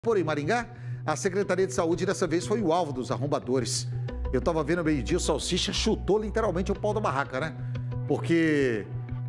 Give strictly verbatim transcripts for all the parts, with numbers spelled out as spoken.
Porém, Maringá, a Secretaria de Saúde dessa vez foi o alvo dos arrombadores. Eu estava vendo ao meio-dia, o Salsicha chutou literalmente o pau da barraca, né? Porque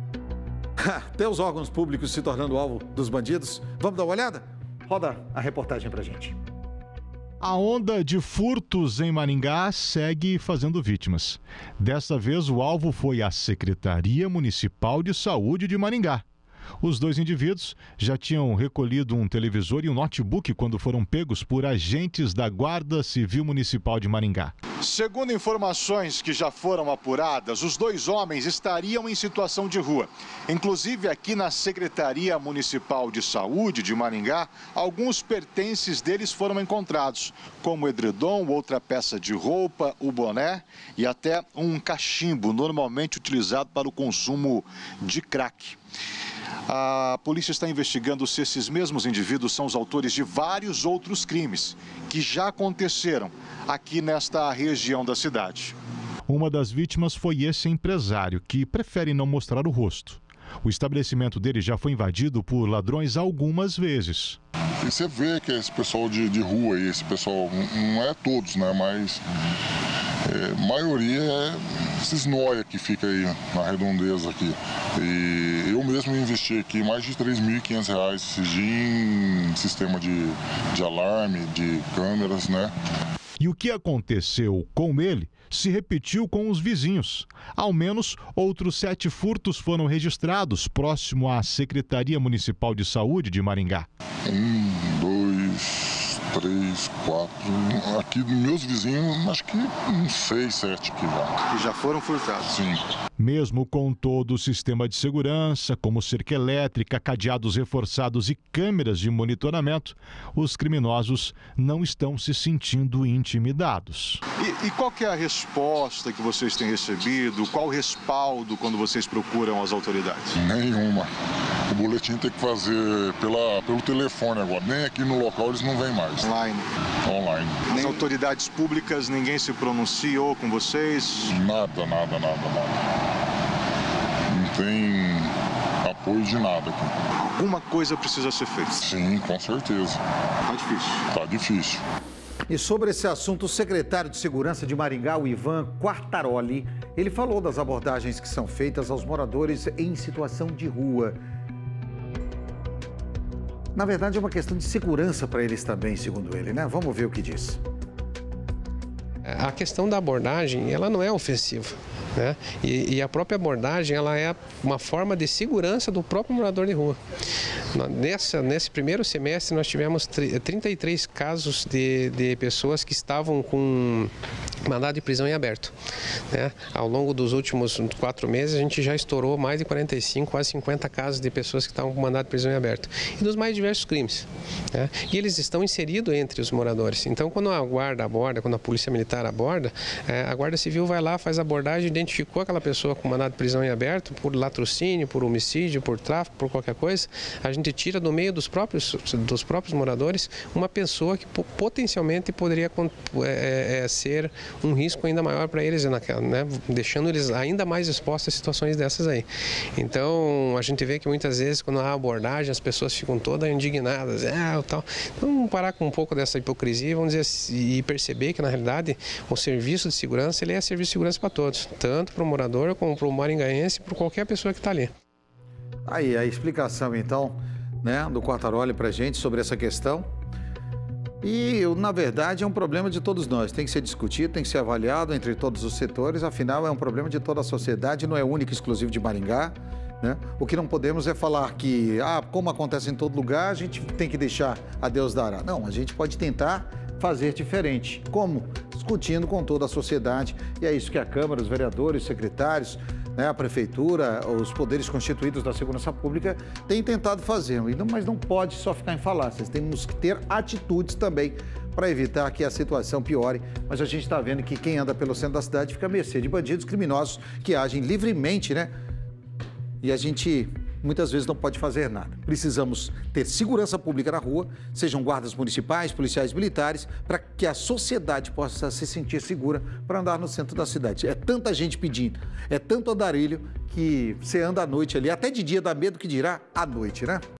até os órgãos públicos se tornando alvo dos bandidos. Vamos dar uma olhada? Roda a reportagem pra gente. A onda de furtos em Maringá segue fazendo vítimas. Dessa vez, o alvo foi a Secretaria Municipal de Saúde de Maringá. Os dois indivíduos já tinham recolhido um televisor e um notebook quando foram pegos por agentes da Guarda Civil Municipal de Maringá. Segundo informações que já foram apuradas, os dois homens estariam em situação de rua. Inclusive, aqui na Secretaria Municipal de Saúde de Maringá, alguns pertences deles foram encontrados, como edredom, outra peça de roupa, o boné e até um cachimbo, normalmente utilizado para o consumo de crack. A polícia está investigando se esses mesmos indivíduos são os autores de vários outros crimes que já aconteceram aqui nesta região da cidade. Uma das vítimas foi esse empresário, que prefere não mostrar o rosto. O estabelecimento dele já foi invadido por ladrões algumas vezes. E você vê que esse pessoal de, de rua, esse pessoal, não é todos, né, mas a é, maioria é esses nóia que fica aí na redondeza aqui. E eu mesmo investi aqui mais de três mil e quinhentos reais esses dias em sistema de, de alarme, de câmeras, né? E o que aconteceu com ele se repetiu com os vizinhos. Ao menos outros sete furtos foram registrados próximo à Secretaria Municipal de Saúde de Maringá. Um, dois, três, quatro. Aqui meus vizinhos, acho que uns seis, sete aqui já. Que já foram furtados? Sim. Mesmo com todo o sistema de segurança, como cerca elétrica, cadeados reforçados e câmeras de monitoramento, os criminosos não estão se sentindo intimidados. E, e qual que é a resposta que vocês têm recebido? Qual o respaldo quando vocês procuram as autoridades? Nenhuma. O boletim tem que fazer pela, pelo telefone agora. Nem aqui no local eles não vêm mais. Online? Online. Nem autoridades públicas, ninguém se pronunciou com vocês? Nada, nada, nada, nada. Não tem apoio de nada aqui. Alguma coisa precisa ser feita? Sim, com certeza. Tá difícil. Tá difícil. E sobre esse assunto, o secretário de Segurança de Maringá, o Ivan Quartaroli, ele falou das abordagens que são feitas aos moradores em situação de rua. Na verdade, é uma questão de segurança para eles também, segundo ele, né? Vamos ver o que diz. A questão da abordagem, ela não é ofensiva, né? E, e a própria abordagem, ela é uma forma de segurança do próprio morador de rua. Nessa, nesse primeiro semestre, nós tivemos trinta e três casos de, de pessoas que estavam com mandado de prisão em aberto, né? Ao longo dos últimos quatro meses, a gente já estourou mais de quarenta e cinco, quase cinquenta casos de pessoas que estavam com mandado de prisão em aberto. E dos mais diversos crimes, né? E eles estão inseridos entre os moradores. Então, quando a guarda aborda, quando a polícia militar aborda, a Guarda Civil vai lá, faz a abordagem, identificou aquela pessoa com mandado de prisão em aberto por latrocínio, por homicídio, por tráfico, por qualquer coisa, a gente tira do meio dos próprios, dos próprios moradores uma pessoa que potencialmente poderia é, é, ser um risco ainda maior para eles, né? Deixando eles ainda mais expostos a situações dessas aí. Então, a gente vê que muitas vezes, quando há abordagem, as pessoas ficam todas indignadas. É, tal. Então, vamos parar com um pouco dessa hipocrisia, vamos dizer, e perceber que, na realidade, o serviço de segurança, ele é serviço de segurança para todos, tanto para o morador, como para o maringaense, para qualquer pessoa que está ali. Aí, a explicação, então, né, do Quartaroli para a gente sobre essa questão. E, na verdade, é um problema de todos nós. Tem que ser discutido, tem que ser avaliado entre todos os setores. Afinal, é um problema de toda a sociedade, não é único e exclusivo de Maringá, né? O que não podemos é falar que, ah, como acontece em todo lugar, a gente tem que deixar a Deus dará. Não, a gente pode tentar fazer diferente. Como? Discutindo com toda a sociedade. E é isso que a Câmara, os vereadores, os secretários, né, a Prefeitura, os poderes constituídos da segurança pública têm tentado fazer. Mas não pode só ficar em falácias. Temos que ter atitudes também para evitar que a situação piore. Mas a gente está vendo que quem anda pelo centro da cidade fica à mercê de bandidos criminosos que agem livremente, né? E a gente muitas vezes não pode fazer nada. Precisamos ter segurança pública na rua, sejam guardas municipais, policiais militares, para que a sociedade possa se sentir segura para andar no centro da cidade. É tanta gente pedindo, é tanto andarilho que você anda à noite ali, até de dia dá medo que dirá à noite, né?